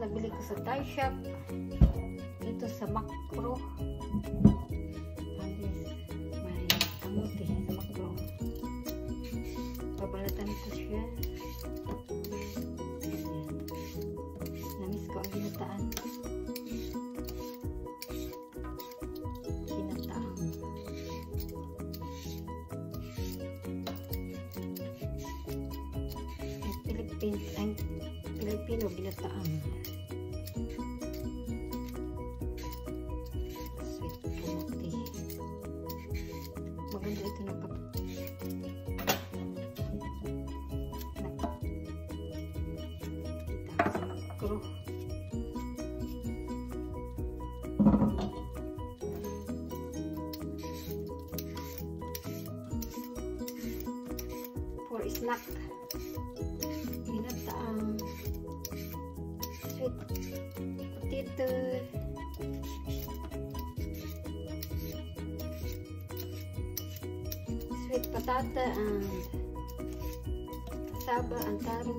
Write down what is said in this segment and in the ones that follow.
nabili ko sa Thai shop. Dito sa Makro. May kamuti sa Makro. Pabalatan ko siya. Namis ko ang ginataan. Ang Pilipino ginataan. Sweet kamuti. Maganda ito na kapag nakita sa Makro. For snack. Ginataang sweet potato, sweet patata, and cassava and taro.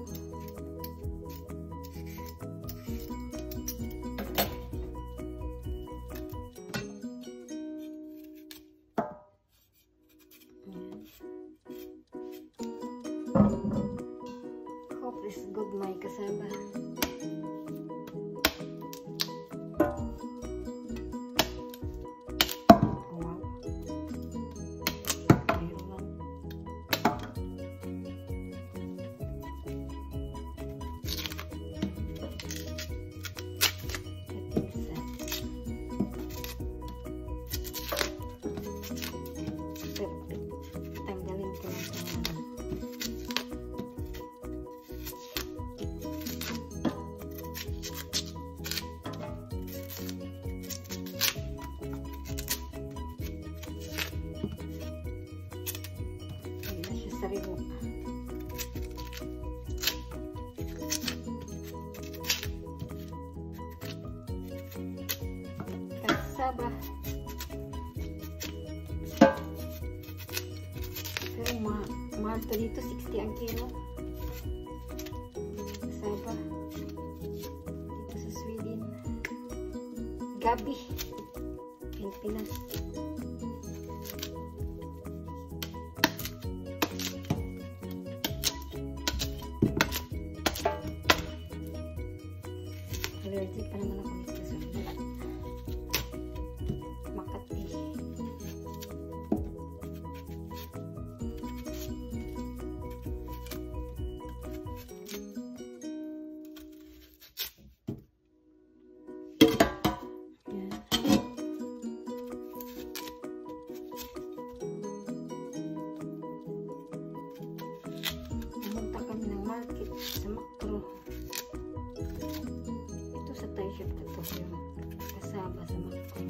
Hope is good, my cassava. Wow. Ayun. Tanggalin ko lang sa sariwa. Cassava. Pero mahal to dito, 60 ang kilo. Cassava. Dito sa Sweden. Gabi. Pilipinas. Allergic pa naman ako nito sa balat. Makati. Pumunta kami ng market sa Makro. Sa Thai shop na ito yung cassava sa Makro.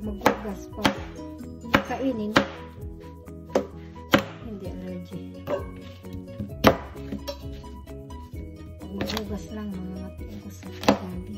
maghugas pag kainin. Hindi allergy. Pag maghugas lang, mga matiin ko sa kagabi.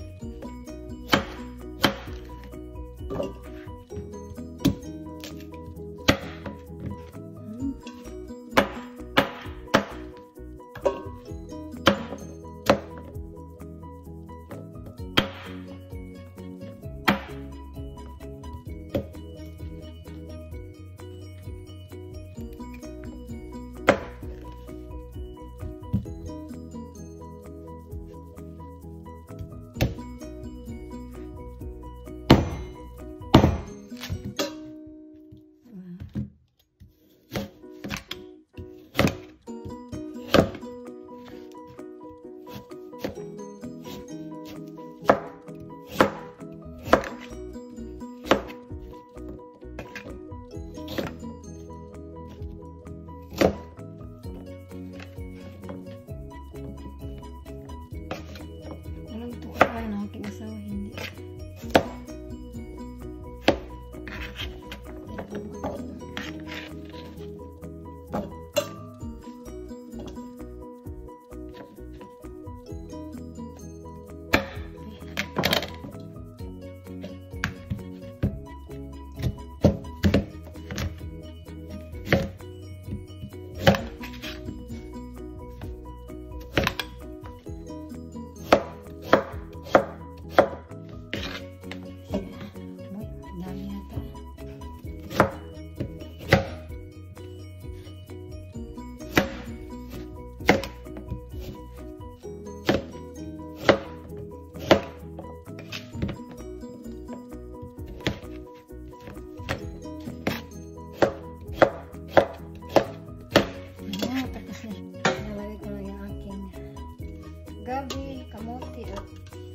Gabi, kamote at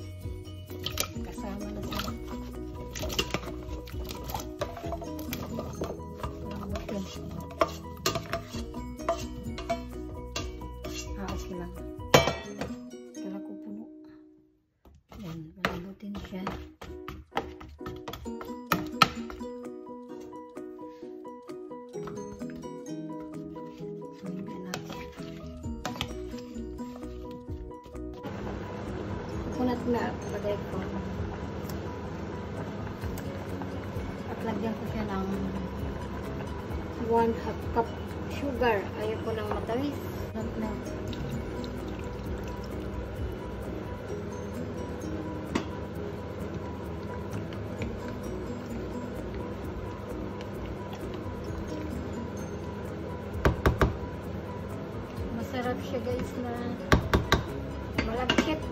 kasama na siya. Lambutin. Okay lang. Kala ko puno. Yan, lambutin siya. Kunat na lagay ko. At lagyan ko siya ng 1/2 cup sugar. Ayaw ko ng matamis. Na. Masarap siya guys na malagkit.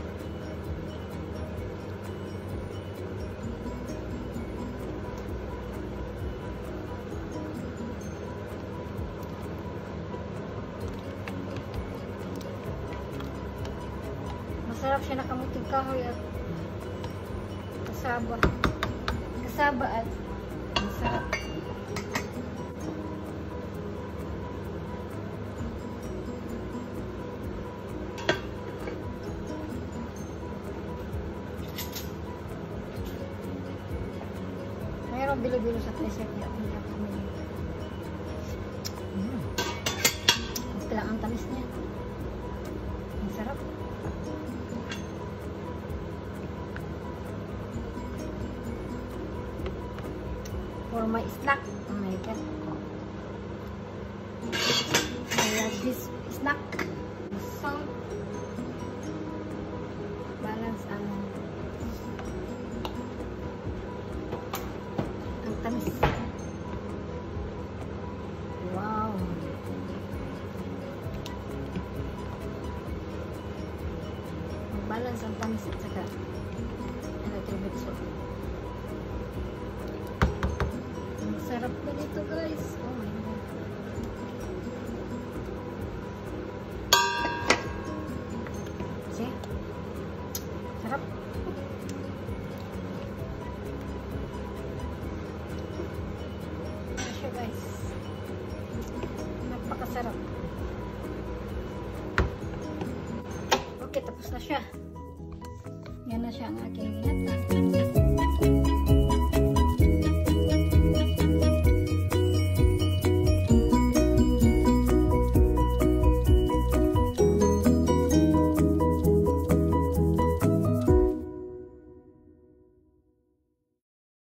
Masarap siya nakamuting kahoy at cassava. Cassava at masarap. Mayroong bilo-bilo sa tricycle at hindi ako pumili. Gusto lang ang tamis niya. Ang sarap. For my snack. Oh my god. I love this snack. Salt. Balance ang tamis. Wow. Balance ang tamis at saka a little bit salt. Sarap na nito guys. Oh my god. See? Sarap. Siya guys. Napakasarap. Okay, tapos na siya. Yan na siya ang aking ginata.